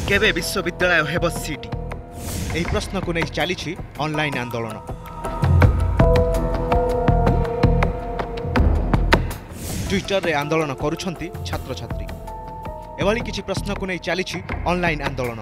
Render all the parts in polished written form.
केबे विश्वविद्यालय हेब सीटी यही प्रश्न को नहीं चली ऑनलाइन आंदोलन। ट्विटर रे आंदोलन करुछंती छात्र छात्री। एभली किछि प्रश्न को नहीं चली ऑनलाइन आंदोलन।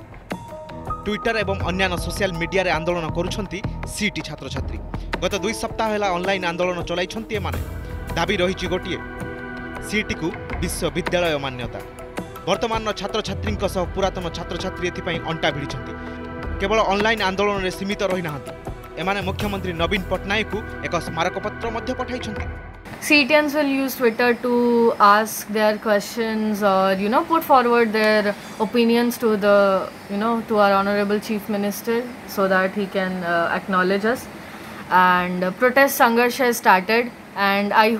ट्विटर एवं अन्य सोशल मीडिया रे आंदोलन करुछंती सीटी छात्र छात्री। गत 2 सप्ताह है ऑनलाइन आंदोलन चलाइछंती एमाने। दाबी रही गोटे सीटी को विश्वविद्यालय मान्यता। वर्तमान छात्र छात्री पुरातन छात्र छात्री एथिपाई अंटा भिड़ी केवल ऑनलाइन आंदोलन में सीमित रही नाहांती। एमाने मुख्यमंत्री नवीन पट्टनायक को एक स्मारक पत्र मध्य पठाइछंती। CTNs will use Twitter to ask their questions or put forward their opinions to the to our honorable chief minister so that he can acknowledge us. And protest sangharsh has started, and I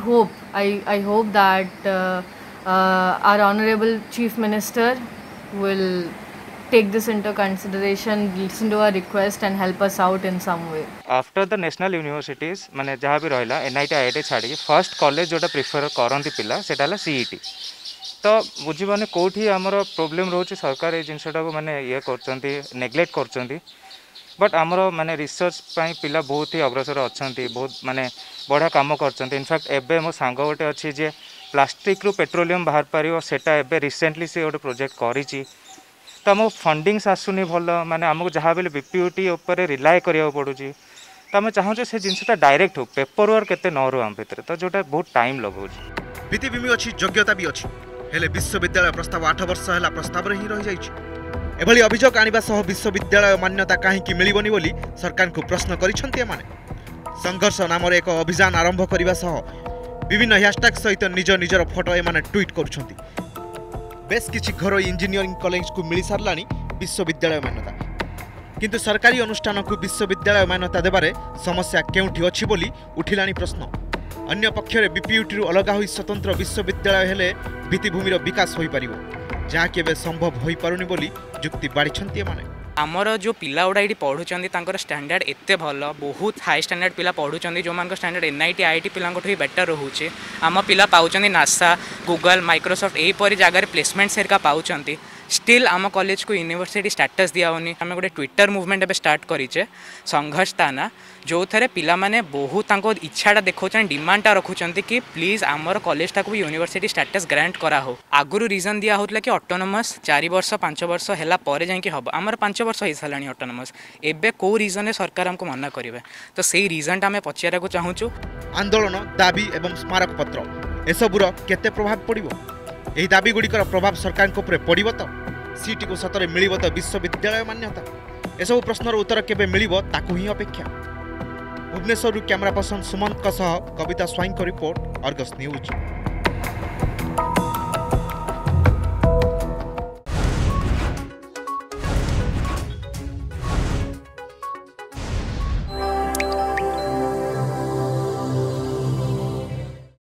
hope that our honorable chief minister will take this into consideration, listen to our request and help us out in some way. After the national universities माने जहाँ भी रहा NIT IIT छाड़ी first college जोटा prefer करती पिला सेटा हला CET। तो बुझी माने कोठी हमरो प्रॉब्लम रोचे सरकार ए जिनसटा को माने ये करचंती नेग्लेक्ट करचंती। बट आमर माने रिसर्च पाई पिला बहुत ही अग्रसर अच्छंती, बहुत माने बढ़िया काम करचंती। इनफैक्ट एबे मो सांग गोटे अछि जे प्लास्टिक रु पेट्रोलियम बाहर पारियो सेटा एबे रिसेंटली से गोटे प्रोजेक्ट करिछि। तो आम फंडिंग्स आसुनी भल माने आमको जहाँ भी बीपीयूटी उपर रिलाय करिया पड़ुची। तो आम चाहूँ से जिनसा डायरेक्ट हो पेपर वर्क केते न रो आम भितर तो जोटा बहुत टाइम लगाउची। भित्तिभूमि अच्छी योग्यता भी अच्छी हेले विश्वविद्यालय प्रस्ताव 8 वर्ष है प्रस्ताव रे ही रही जाइछि। एभली अभियोग आनिबा सह विश्वविद्यालय मान्यता काहेकि मिलिबनी बोली सरकार को प्रश्न करिसंती। एमाने संघर्ष नाम एक अभियान आरंभ करने सह विभिन्न हैशटैग सहित निज निजर फोटो एमाने ट्वीट करुछंती। बेस किछि घर इंजीनियरिंग कॉलेज को मिल सारा विश्वविद्यालय मान्यता, किंतु सरकारी अनुष्ठान को विश्वविद्यालय मान्यता देबारे समस्या केउठी अछि बोली उठिलानी प्रश्न। अन्य पक्षरे बीपीयूटी रु अलगा होई स्वतंत्र विश्वविद्यालय हेले भित्तिभूमिर विकास होई परिबो, जहाँ केबे संभव होई पारुनी बोली जुक्ति बाड़ीछंती। एमाने आमर जो पिला गुड़ा ये पढ़ुंट स्टैंडर्ड एत भल बहुत हाई स्टैंडर्ड पिला पढ़ुंट जो मान स्टैंडर्ड NIT IIT पिला भी बेटर रोचे। आम पिला पाँच नासा गूगल माइक्रोसॉफ्ट यहीपरी जगार प्लेसमेंट्स हेरिका पाँच। स्टिल आम कॉलेज को यूनिवर्सिटी स्टेटस दियानी। आम गोटे ट्विटर मुवमेंट एवं स्टार्ट करें संघर्ष ताना, जो थे पिला माने बहुत इच्छाटा देखा डिमांडटा रखुंट कि प्लीज आमर कॉलेजटा को भी यूनिवर्सिटी स्टेटस ग्रांट करा हो। आगुरी रीजन दिया होता कि ऑटोनोमस 4 वर्ष 5 वर्ष है जाकि हम आमर 5 वर्ष हो सारा ऑटोनोमस। एबे को रीजन सरकार हमको मना करेंगे तो सही रीजनटा आम पचारा को चाहूँ। आंदोलन दाबी एवं स्मारक पत्र एसबूर केते प्रभाव पड़ो? यही दाबी गुड़िकर प्रभाव सरकार को पड़ो तो सीटी को सतरे मिलिबो तो विश्वविद्यालय मान्यता? एसबू प्रश्नर उत्तर केबे मिलिबो ताकू ही अपेक्षा। भुवनेश्वर कैमरा पर्सन सुमंत कविता स्वाईं को रिपोर्ट, अर्गस न्यूज।